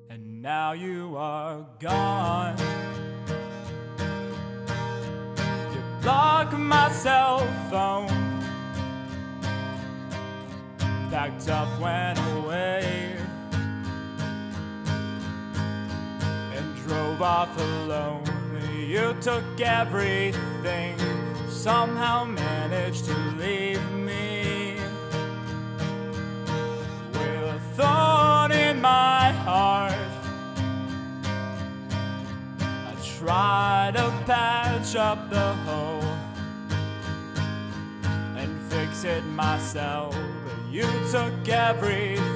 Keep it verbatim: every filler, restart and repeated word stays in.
and now you are gone. You block my cell phone, packed up, went away, and drove off alone. You took everything, somehow managed to leave me with a thorn in my heart. I tried to patch up the hole and fix it myself, but you took everything